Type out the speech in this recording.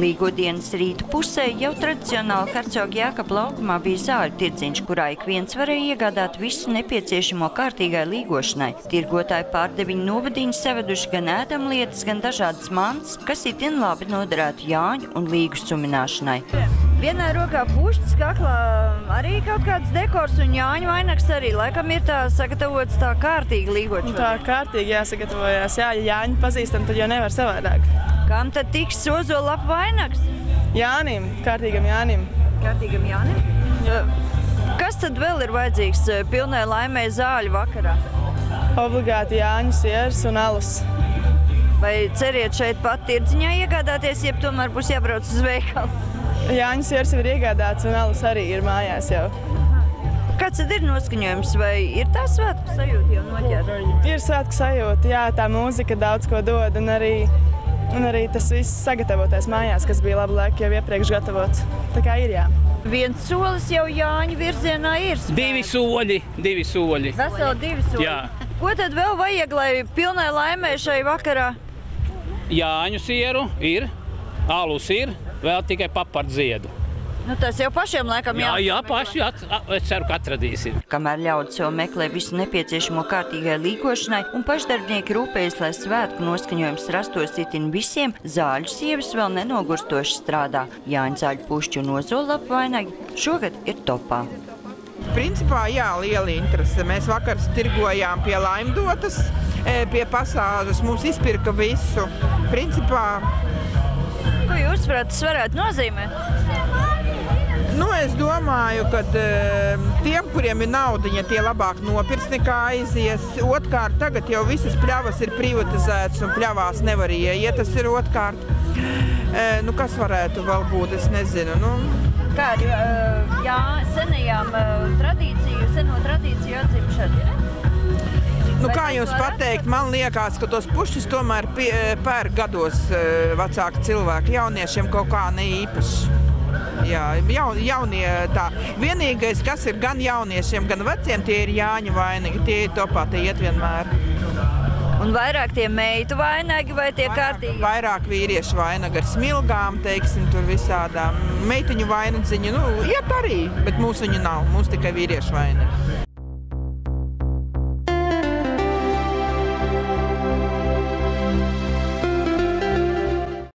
Līgo dienas rīta pusē jau tradicionāli Hercoga Jākapa laukumā bija zāļu tirdziņš, kurā ik viens varēja iegādāt visu nepieciešamo kārtīgai līgošanai. Tirgotāji pārdeviņu novadiņus saveduši gan ēdamlietas, gan dažādas mantas, kas itin labi noderētu Jāņu un līgu sumināšanai. Vienā rokā pušķis, kaklā arī kaut kāds dekors un Jāņu vainags arī. Laikam ir tā sagatavots tā kārtīgi līgošana. Tā kārtīgi jāsagatavojās. Jā, ja Jāņu pazīstam, tad jau nevar savādāk. Kam tad tiks ozolapu vainags? Jānim, kārtīgam Jānim. Kārtīgam Jānim? Kas tad vēl ir vajadzīgs pilnai laimē zāļu vakarā? Obligāti Jāņu sieras un alus. Vai ceriet šeit pat tirdziņā iegādāties, jeb tomēr būs jābrauc uz veikalu? Jāņu sieras jau ir iegādāts un alus arī ir mājās jau. Kāds tad ir noskaņojums, vai ir tā svētku sajūta jau noķerta? Ir svētku sajūta, jā, tā mūzika daudz ko dod un arī tas viss sagatavotais mājās, kas bija labu laiku jau iepriekš gatavots. Tā kā ir, jā. Viens solis jau Jāņu virzienā ir spēks. Divi soļi. Veseli 2 soļi. Jā. Ko tad vēl vajag, lai pilnai laimē šai vakarā? Jāņu sieru ir, alus ir, vēl tikai papardziedu. Nu, tas jau pašiem laikam Jā, paši, es ceru, ka atradīsim. Kamēr ļaudis jau meklē visu nepieciešamo kārtīgai līgošanai un pašdarbnieki rūpējas, lai svētku noskaņojums rastos itin visiem, zāļu sievas vēl nenogurstoši strādā. Jāņu zāļu pušķu un ozolapu vainagi šogad ir topā. Principā, jā, liela interese. Mēs vakar tirgojām pie Laimdotas, pie pasāžas, mums izpirka visu. Principā... Ko jūs tas varētu nozīmēt? Nu, es domāju, ka tiem, kuriem ir naudiņa, tie labāk nopirks nekā aizies. Otkārt, tagad jau visas pļavas ir privatizētas un pļavās nevar ieiet, tas ir otkārt. Nu, kas varētu vēl būt, es nezinu. Nu. Kā ar seno tradīciju atzimšanu, ne? Nu, kā jums pateikt, man liekas, ka tos pušķus tomēr pērk gados vecāki cilvēki, jauniešiem kaut kā ne īpaši. Jā, jaunie tā. Vienīgais, kas ir gan jauniešiem, gan veciem, tie ir Jāņu vainagi, tie ir topā, tie iet vienmēr. Un vairāk tie meitu vainagi vai tie kārtīgi? Vairāk vīriešu vainagi ar smilgām, teiksim, tur visādām. Meitiņu vainadziņu, nu, iet arī, bet mūsu viņu nav, mums tikai vīriešu vainagi.